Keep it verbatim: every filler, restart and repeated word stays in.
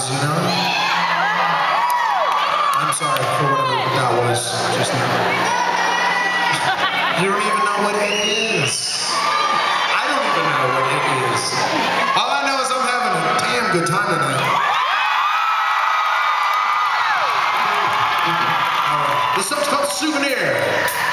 you know? I'm sorry for whatever that was just now. You don't even know what it is. I don't even know what it is. All I know is I'm having a damn good time tonight. All right. This song's called Souvenir.